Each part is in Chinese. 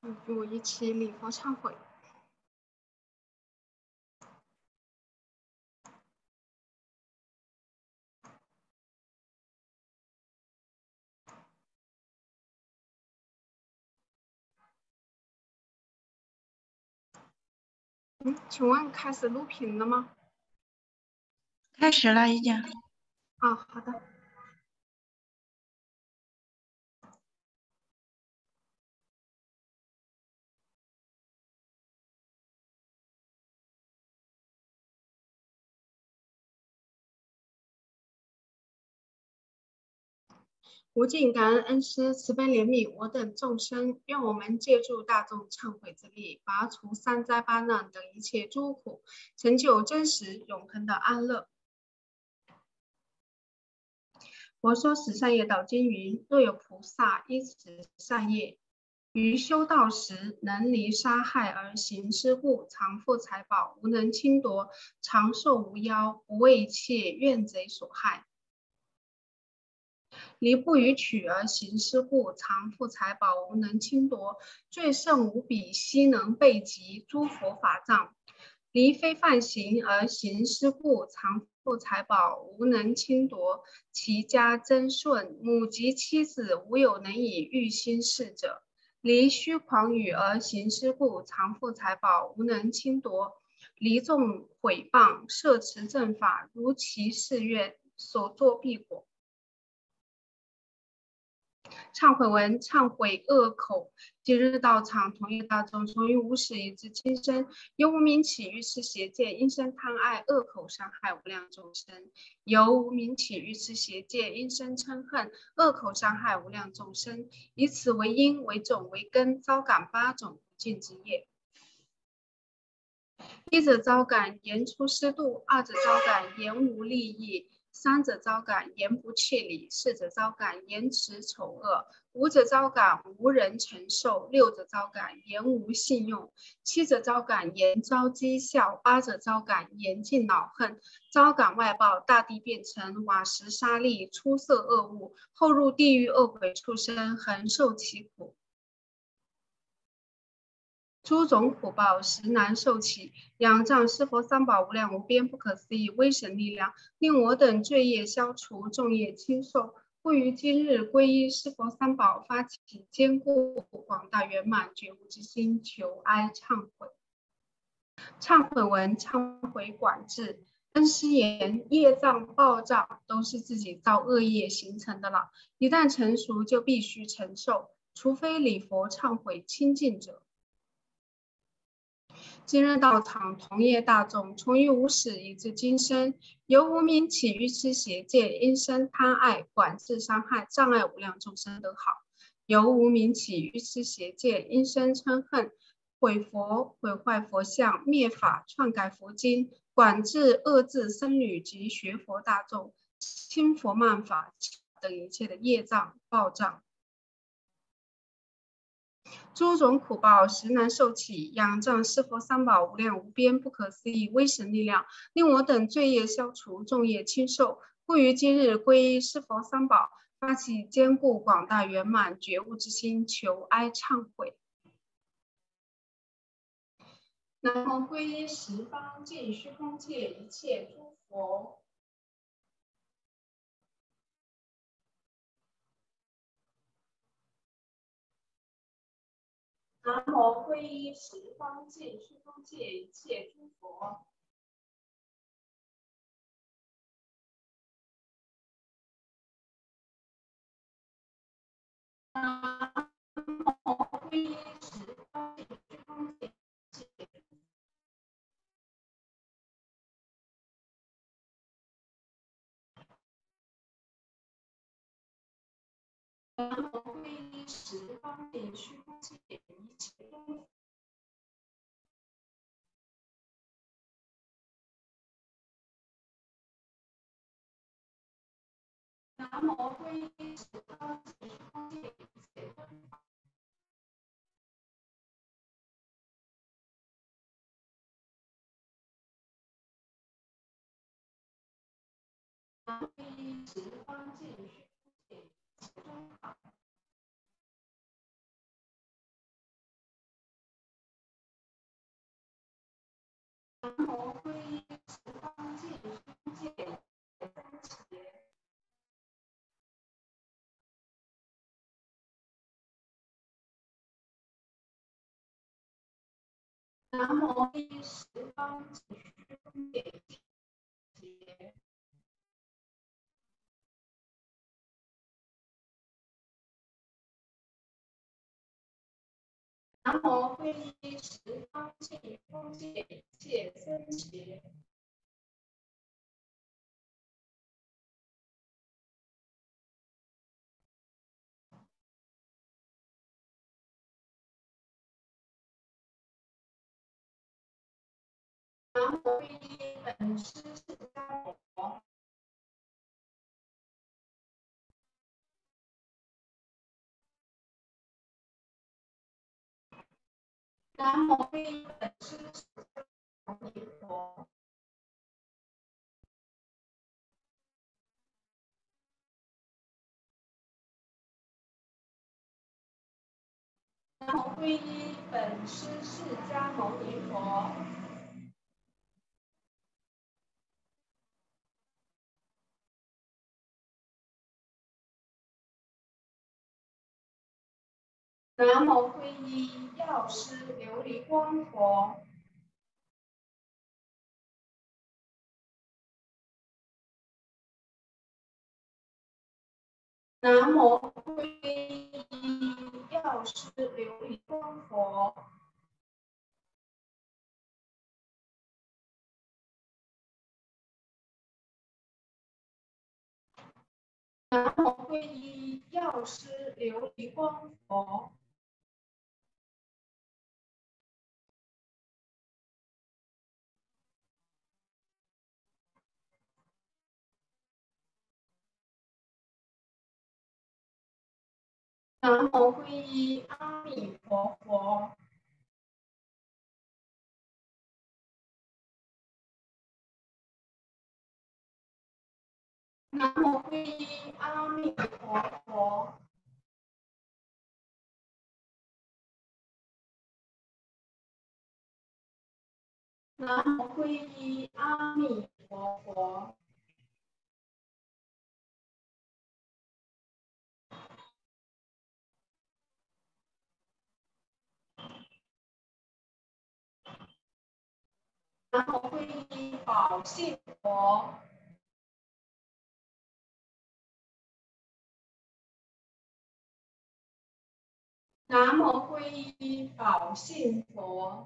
与我一起礼佛忏悔。请问开始录屏了吗？ 开始了，已经。 好的。无尽感恩恩师慈悲怜悯我等众生，愿我们借助大众忏悔之力，拔除三灾八难等一切诸苦，成就真实永恒的安乐。佛说十善业导经云：若有菩萨依此善业，于修道时能离杀害而行施故，常富财宝，无能侵夺，长寿无夭，不为一切怨贼所害。离不与取而行施故，常富财宝，无能侵夺，最胜无比，悉能备集诸佛法藏。离非犯行而行施故，常富财宝，无能侵夺，其家增顺，母及妻子无有能以御心事者。离虚诳语而行施故，常富财宝，无能侵夺。离众毁谤，摄持正法，如其誓愿，所作必果。忏悔文：忏悔恶口。今日道场同业大众，从于无始以至今生，由无明起愚痴邪见，因生贪爱，恶口伤害无量众生；由无明起愚痴邪见，因生嗔恨，恶口伤害无量众生。以此为因，为种，为根，遭感8种不净之业。一者遭感言出失度，二者遭感言无利益，三者遭感言不切理，四者遭感言辞丑恶，五者遭感无人承受，六者遭感言无信用，七者遭感言遭讥笑，八者遭感言尽恼恨，遭感外报，大地变成瓦石沙砾，出色恶物，后入地狱恶鬼畜生，恒受其苦。诸种苦报实难受起，仰仗师佛三宝无量无边不可思议威神力量，令我等罪业消除，众业轻受。故于今日皈依师佛三宝，发起坚固广大圆满觉悟之心，求哀忏悔。忏悔文：忏悔管制。恩师言，业障报障都是自己造恶业形成的了，一旦成熟就必须承受，除非礼佛忏悔清净者。今日道场同业大众，从于无始以至今生，由无明起愚痴邪见，因生贪爱，管制伤害，障碍无量众生得好；由无明起愚痴邪见，因生嗔恨，毁佛，毁坏佛像，灭法，篡改佛经，管制恶制僧侣及学佛大众，轻佛慢法等一切的业障报障。诸种苦报实难受起，仰仗师佛三宝无量无边不可思议威神力量，令我等罪业消除，众业轻受。故于今日皈依师佛三宝，发起坚固广大圆满觉悟之心，求哀忏悔。南无皈依十方尽虚空界一切诸佛。南无皈依十方尽虚空界一切诸佛。南无皈依十方尽虚空界一切诸佛。南无皈依十方尽虚空界一切诸佛。南无皈依十方尽虚空界一切诸佛。南无皈依十方尽虚空界一切诸佛。 南无皈依十方净土界三邪。南无皈依十方净土界邪。南无皈依十方净土界一切僧邪。南无皈依本师释迦佛。南无皈依本师释迦牟尼佛。南无皈依本师释迦牟尼佛。南无皈依药师琉璃光佛。南无皈依药师琉璃光佛。南无皈依药师琉璃光佛。南无皈依阿弥陀佛。南无皈依阿弥陀佛。南无皈依阿弥陀佛。南无皈依宝性佛。南无皈依宝性佛。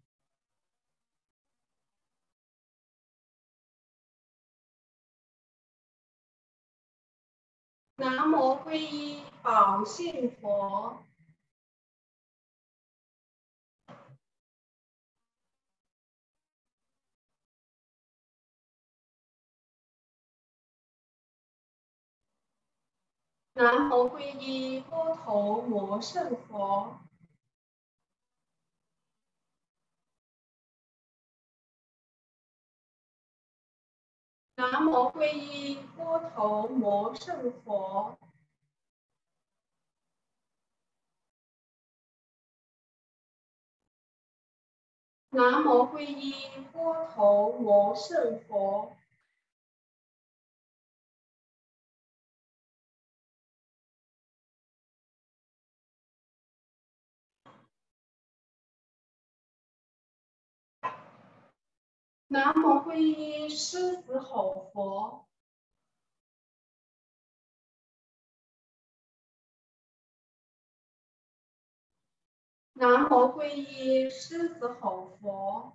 南无皈依宝性佛。南无皈依波头摩圣佛。南无皈依波头摩圣佛。南无皈依波头摩圣佛。南无皈依狮子吼佛。南无皈依狮子吼佛。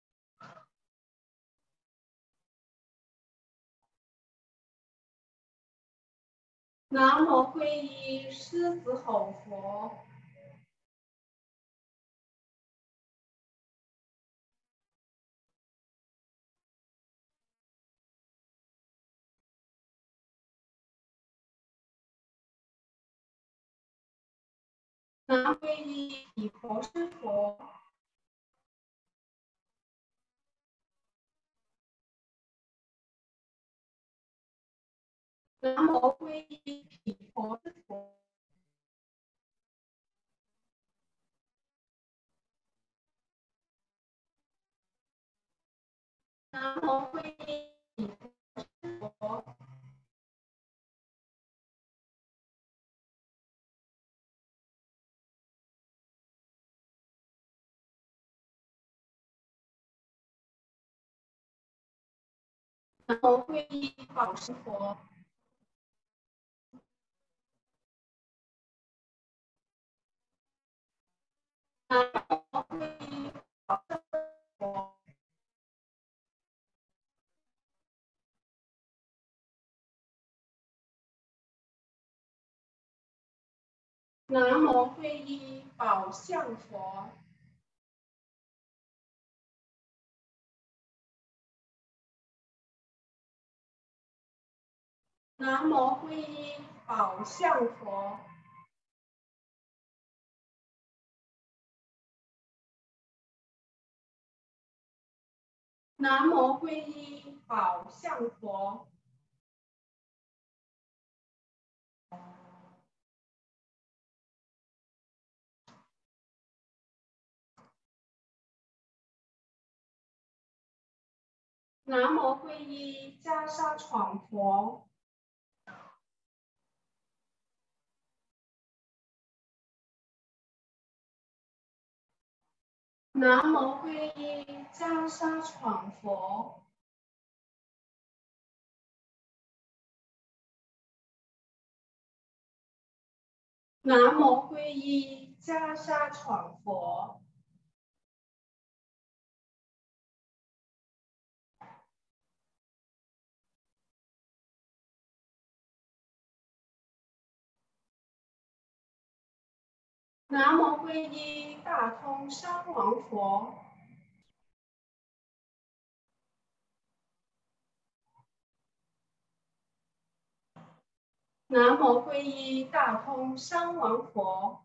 南无皈依狮子吼佛。南无皈依毗婆尸佛。南无皈依毗婆尸佛。 南无慧依佛。南无慧依宝石佛。南无慧依宝石佛。南无慧依宝相佛。南无慧依宝相佛。南无慧依宝相佛。南无慧依袈裟闯佛。南无慧依袈裟闯佛。南无慧依袈裟闯佛。南无慧依大通山王佛。南无慧依大通山王佛。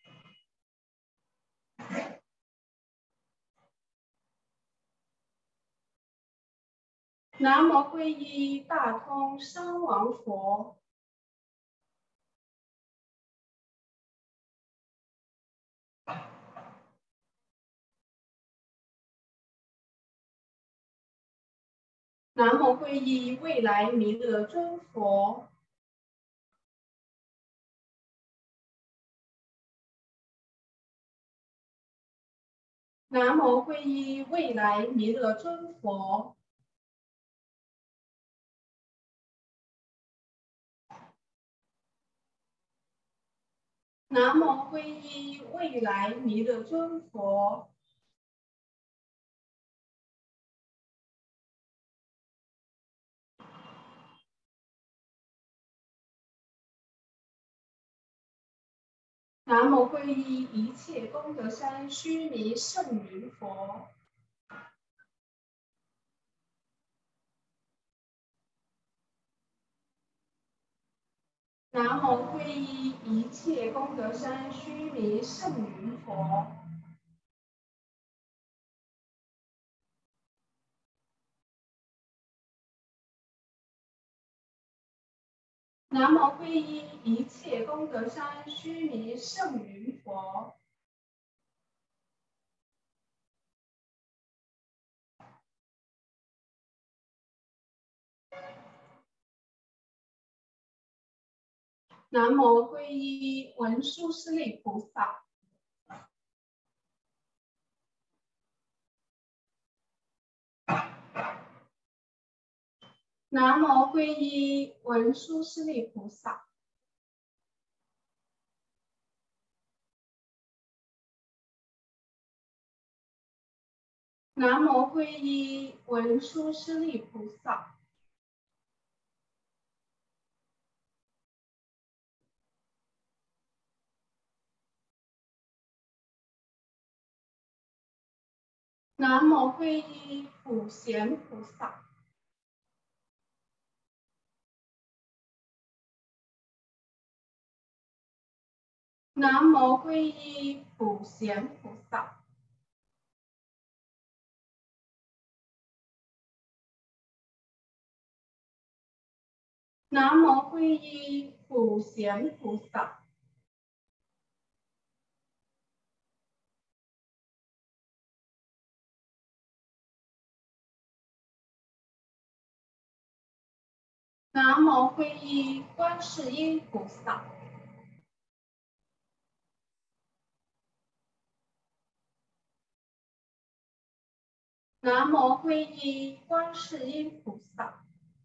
南无慧依大通山王佛。南无慧依未来弥勒尊佛。南无慧依未来弥勒尊佛。南无慧依未来弥勒尊佛。南无慧依一切功德山须弥圣云佛。南无慧依一切功德山须弥圣云佛。南无慧依一切功德山须弥圣云佛。南无慧依文殊师利菩萨。南无慧依文殊师利菩萨。南无慧依文殊师利菩萨。南无慧依普贤菩萨。南无慧依普贤菩萨。南无慧依普贤菩萨。 南无皈依观世音菩萨。南无皈依观世音菩萨。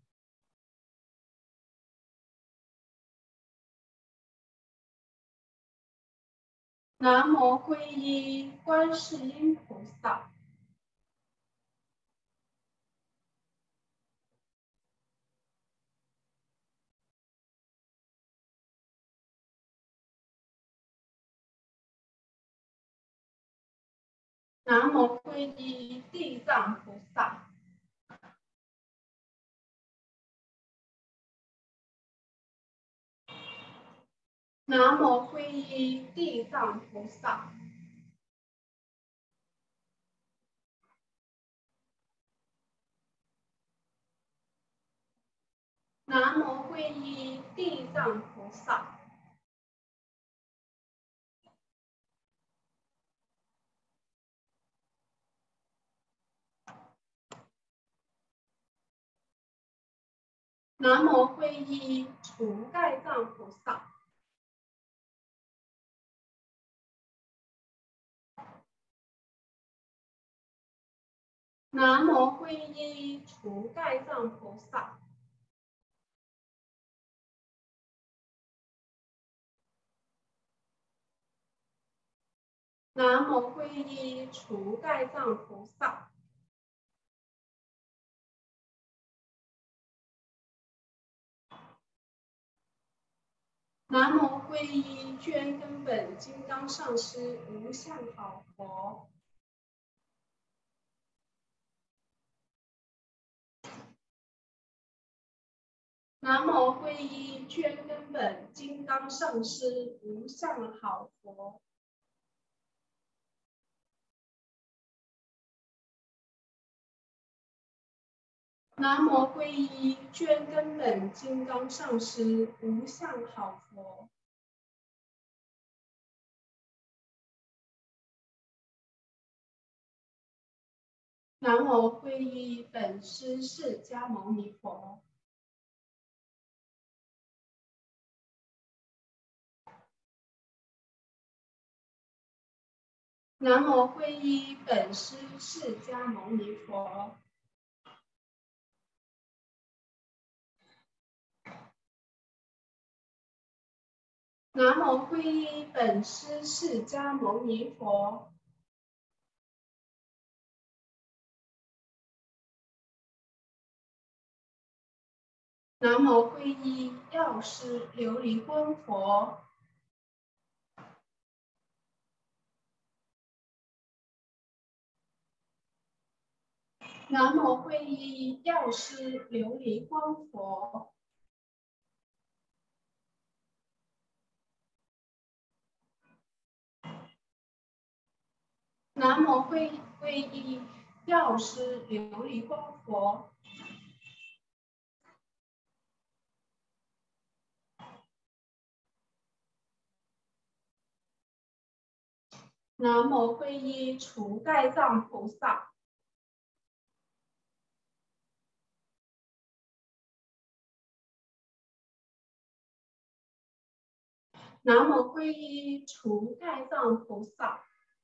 南无皈依观世音菩萨。南无皈依地藏菩萨。南无皈依地藏菩萨。南无皈依地藏菩萨。南无皈依除盖藏菩萨。南无皈依除盖藏菩萨。南无皈依除盖藏菩萨。南无皈依捐根本金刚上师无相好佛。南无皈依捐根本金刚上师无相好佛。南无皈依捐根本金刚上师无相好佛。南无皈依本师释迦牟尼佛。南无皈依本师释迦牟尼佛。南无皈依本师释迦牟尼佛。南无皈依药师琉璃光佛。南无皈依药师琉璃光佛。南无皈依药师琉璃光佛。南无皈依除盖藏菩萨。南无皈依除盖藏菩萨。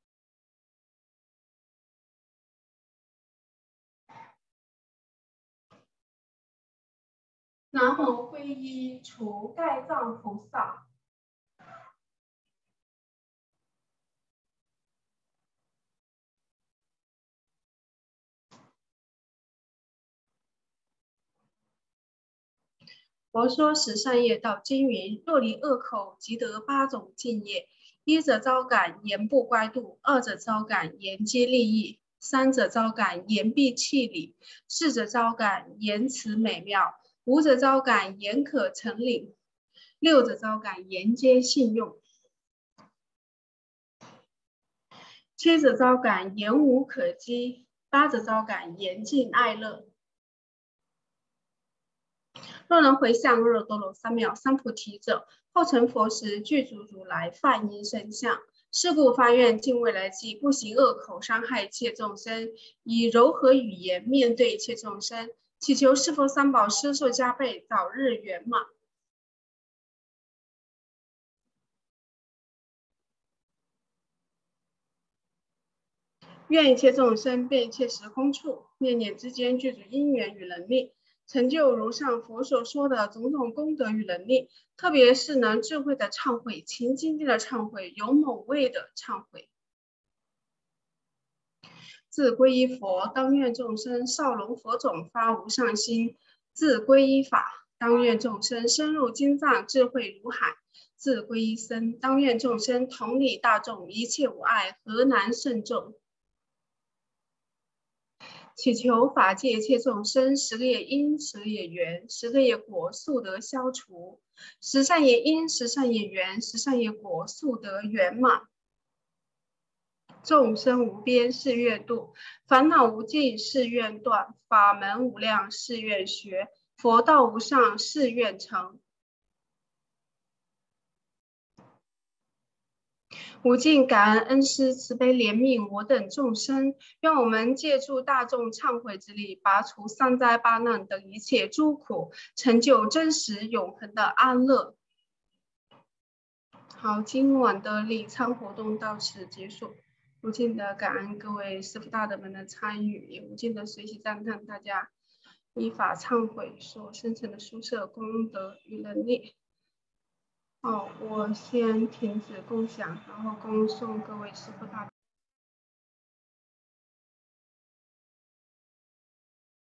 南无皈依除盖藏菩萨。佛说十善业道经云：若离恶口，即得8种净业。一者招感，言不乖度；二者招感，言皆利益；三者招感，言必弃礼；四者招感，言辞美妙；五者招感，言可成领；六者招感，言皆信用；七者招感，言无可讥；八者招感，言尽爱乐。若能回向阿耨多罗三藐三菩提者，后成佛时具足如来梵音声相。是故发愿尽未来际，不行恶口伤害一切众生，以柔和语言面对一切众生， 祈求师父三宝施寿加倍，早日圆满。愿一切众生遍一切时空处，念念之间具足因缘与能力，成就如上佛所说的种种功德与能力，特别是能智慧的忏悔、勤精进的忏悔、有某位的忏悔。自皈依佛，当愿众生少龙佛种发无上心；自皈依法，当愿众生深入经藏，智慧如海；自皈依僧，当愿众生同理大众，一切无碍，何难胜众？祈求法界一切众生10个业因、10个业缘、10个业果速得消除，10善业因、10善业缘、10善业果速得圆满。众生无边誓愿度，烦恼无尽誓愿断，法门无量誓愿学，佛道无上誓愿成。无尽感恩恩师慈悲怜悯我等众生，愿我们借助大众忏悔之力，拔除三灾八难等一切诸苦，成就真实永恒的安乐。好，今晚的礼忏活动到此结束。无尽的感恩各位师父大德们的参与，也无尽的随喜赞叹大家依法忏悔所生成的殊胜功德与能力。我先停止共享，然后恭送各位师父大德。